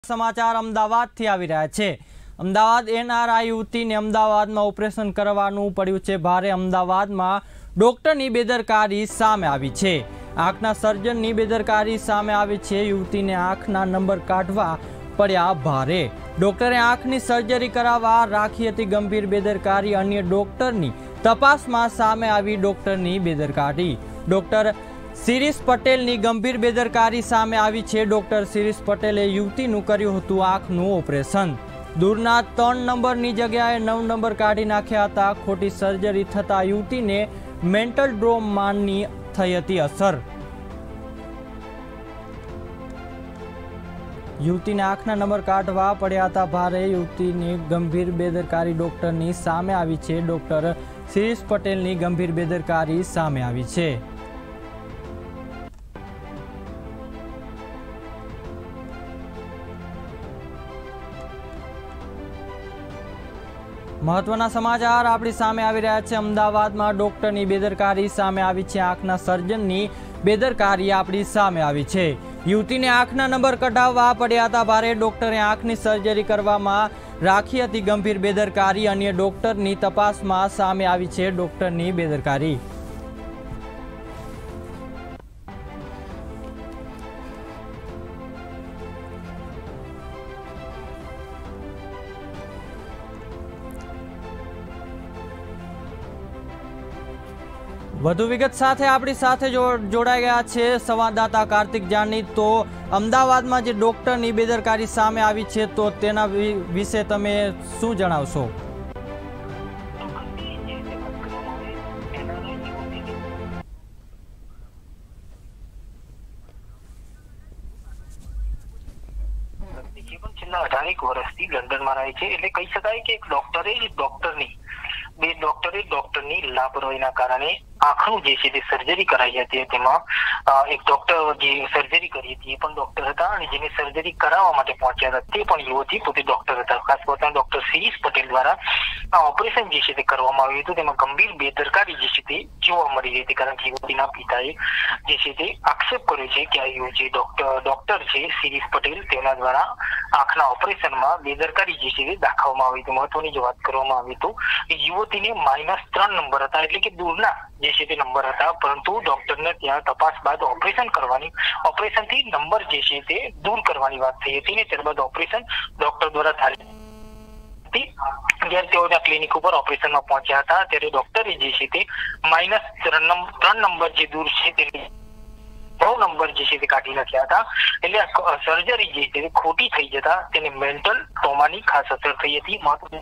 समाचार अमदावादथी आवी रह्या छे। अमदावाद एनआरआई युवतीने अमदावादमां ऑपरेशन करवानुं पड्युं छे भारे। अमदावादमां डॉक्टरनी बेदरकारी सामे आवी छे। आंखना सर्जननी बेदरकारी सामे आवी छे। युवतीने आंखना नंबर काढवा पड्या भारे। डॉक्टरे आंखनी सर्जरी करावा राखी हती गंभीर बेदरकारी। अन्य डॉक्टरनी तपासमां सामे आवी डॉक्टरनी बेदरकारी। डॉक्टर शिरीष पटेलनी गंभीर बेदरकारी सामे आवी छे। डॉक्टर शिरीष पटेले युवतीनुं कर्युं हतुं आंखनुं ऑपरेशन। दूરના 3 નંબરની જગ્યાએ 9 નંબર કાઢી નાખ્યા હતા। ખોટી સર્જરી થતા યુવતીને મેન્ટલ ટ્રોમાની થઈ હતી અસર। યુવતીને આંખના નંબર કાઢવા પડ્યા હતા ભારે। યુવતીની ગંભીર બેદરકારી ડોક્ટરની સામે આવી છે। ડોક્ટર શિરીષ પટેલની ગંભીર બેદરકારી સામે આવી છે। महत्वना समाचार आपणी सामे आवी रह्या छे। अमदावादमां डॉक्टरनी बेदरकारी सामे आवी छे। आंखना सर्जननी बेदरकारी आपणी सामे आवी छे। युवतीने आंखना नंबर कढाववा पड्या हता भारे। डॉक्टरे आंखनी सर्जरी करवामां राखी हती गंभीर बेदरकारी। अन्य डॉक्टरनी तपासमां सामे आवी छे डॉक्टरनी बेदरकारी। વધુ વિગત સાથે આપણી સાથે જોડાઈ ગયા છે સંવાદદાતા કાર્તિક જાની। તો અમદાવાદમાં જે ડોક્ટરની બેદરકારી સામે આવી છે તો તેના વિશે તમે શું જણાવશો? છેલ્લા 18 વર્ષથી લંડનમાં રહે છે એટલે કહી શકાય કે એક ડોક્ટરની લાપરવાહીના કારણે આંખનું જે છે તે સર્જરી કરાઈ હતી। તેમાં એક ડોક્ટર જે સર્જરી કરી હતી એ પણ ડોક્ટર હતા અને જેને સર્જરી કરાવવા માટે પહોંચ્યા હતા તે પણ યુવતી પોતે ડોક્ટર હતા। ખાસ કરીને ડોક્ટર શિરીષ પટેલ દ્વારા આ ઓપરેશન જે છે તે કરવામાં આવ્યું હતું। તેમાં ગંભીર બેદરકારી જે છે તે જોવા મળી રહી હતી કારણ કે યુવતીના પિતાએ જે છે તે આક્ષેપ કર્યો છે કે આ જે ડોક્ટર છે શિરીષ પટેલ તેના દ્વારા આંખના ઓપરેશનમાં બેદરકારી જે છે તે દાખવવામાં આવી હતી। મહત્વની જો વાત કરવામાં આવી તો યુવતીને -3 નંબર હતા એટલે કે દૂરના જે છે તે નંબર હતા, પરંતુ ડોક્ટરને ત્યાં તપાસ બાદ ઓપરેશનથી નંબર જે છે તે દૂર કરવાની વાત થઈ હતી ને ત્યારબાદ ઓપરેશન ડોક્ટર દ્વારા થાય। જ્યારે તેઓના ક્લિનિક ઉપર ઓપરેશનમાં પહોંચ્યા હતા ત્યારે ડોક્ટરે જે છે તે -3 નંબર જે દૂર છે તે 9 નંબર જે છે તે કાઢી નાખ્યા હતા। એટલે સર્જરી જે છે તે ખોટી થઈ જતા તેને મેન્ટલ ટ્રોમાની ખાસ અસર થઈ હતી।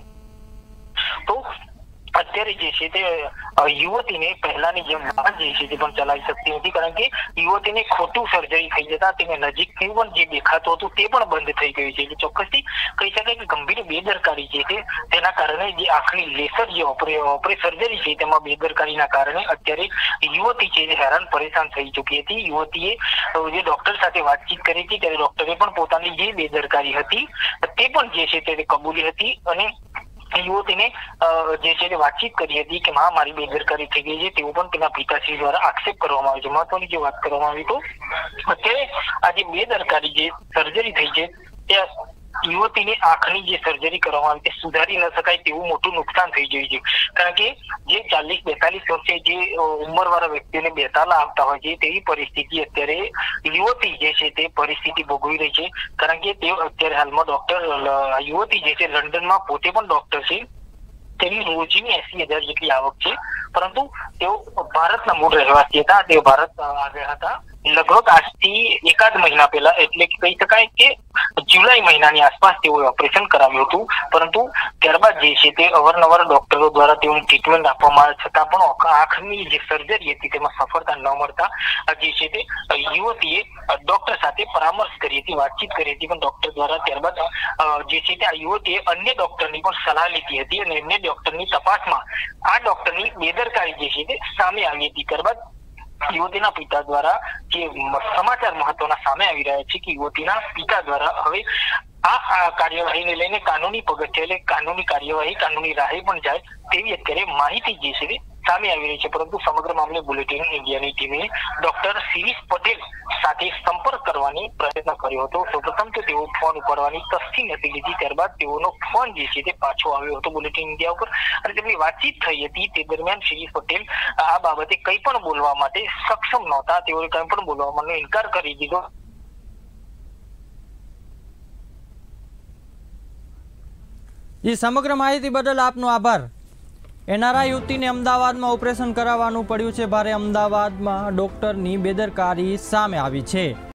તો અત્યારે જે છે તે યુવતીને પહેલાની જેમ વાહન જે છે તે પણ ચલાવી શકતી નથી કારણ કે યુવતીને ખોટું સર્જરી થઈ જતા તેને નજીકથી પણ જે દેખાતું હતું તે પણ બંધ થઈ ગયું છે। એટલે ચોક્કસથી કહી શકાય કે ગંભીર બેદરકારી જે છે તેના કારણે જે આંખની લેસર જે સર્જરી છે તેમાં બેદરકારીના કારણે અત્યારે યુવતી છે હેરાન પરેશાન થઈ ચૂકી હતી। યુવતીએ જે ડોક્ટર સાથે વાતચીત કરી હતી ત્યારે ડોક્ટરે પણ પોતાની જે બેદરકારી હતી તે પણ જે છે તે કબૂલી હતી અને યુવતીને જે છે વાતચીત કરી હતી કે માં મારી બેદરકારી થઈ ગઈ છે તેવું પણ તેના પિતાશ્રી દ્વારા આક્ષેપ કરવામાં આવ્યો છે। મહત્વની જે વાત કરવામાં આવી તો અત્યારે આ જે બેદરકારી જે સર્જરી થઈ છે તે યુવતીની આંખની જે સર્જરી કરવામાં આવી તે સુધારી ન શકાય તેવું મોટું નુકસાન થઈ ગયું છે કારણ કે જે 40-42 વર્ષે જે ઉંમરવાળા વ્યક્તિઓને બેતાલા આવતા હોય છે તેવી પરિસ્થિતિ અત્યારે યુવતી જે છે તે પરિસ્થિતિ ભોગવી રહી છે કારણ કે તેઓ અત્યારે હાલમાં યુવતી જે છે લંડનમાં પોતે પણ ડોક્ટર છે। તેની રોજની 80,000 જેટલી આવક છે, પરંતુ તેઓ ભારતના મૂળ રહેવાસી હતા। તેઓ ભારત આવ્યા હતા લગભગ આજથી એકાદ મહિના પહેલા એટલે કે કહી શકાય કે જુલાઈ મહિનાની આસપાસ તેઓએ ઓપરેશન કરાવ્યું હતું, પરંતુ ત્યારબાદ જે છે તે અવારનવાર ડોક્ટરો દ્વારા તેઓને ટ્રીટમેન્ટ આપવામાં છતાં પણ આંખની જે સર્જરી હતી તેમાં સફળતા ન મળતા જે છે તે યુવતીએ ડોક્ટર સાથે પરામર્શ કરી હતી, વાતચીત કરી હતી, પણ ડોક્ટર દ્વારા ત્યારબાદ જે છે તે આ યુવતીએ અન્ય ડોક્ટરની પણ સલાહ લીધી હતી અને અન્ય ડોક્ટરની તપાસમાં આ ડોક્ટરની બેદરકારી જે છે તે સામે આવી હતી। ત્યારબાદ યુવતીના પિતા દ્વારા જે સમાચાર મહત્વના સામે આવી રહ્યા છે કે યુવતીના પિતા દ્વારા હવે આ કાર્યવાહીને લઈને કાનૂની પગથિયે એટલે કાનૂની કાર્યવાહી કાનૂની રાહે પણ જાય તેવી અત્યારે માહિતી જે છે સામે આવી રહી છે, પરંતુ સમગ્ર મામલે બુલેટિન ઇન્ડિયાની ટીમે ડોક્ટર શિરીષ પટેલ સાથે સંપર્ક કરવાની પ્રયત્ન કર્યો હતો। સૌપ્રથમ તો તેઓ ફોન ઉપાડવાની તસ્દી નથી લીધી, ત્યારબાદ તેઓનો ફોન જે છે તે પાછો આવ્યો હતો બુલેટિન ઇન્ડિયા ઉપર અને તેમની વાતચીત થઈ હતી। તે દરમિયાન શિરીષ પટેલ આ બાબતે કંઈ પણ બોલવા માટે સક્ષમ નહોતા, તેઓએ કંઈ પણ બોલવાનો ઇનકાર કરી દીધો। સમગ્ર માહિતી બદલ આપનો આભાર। એનઆરઆઈ યુવતીને અમદાવાદમાં ઓપરેશન કરાવવાનું પડ્યું છે ભારે। અમદાવાદમાં ડોક્ટરની બેદરકારી સામે આવી છે।